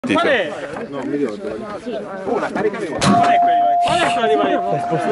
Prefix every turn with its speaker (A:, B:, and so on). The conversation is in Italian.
A: Qual è?
B: No, mi ricordo.
A: Una, caricami una. Qual è quella di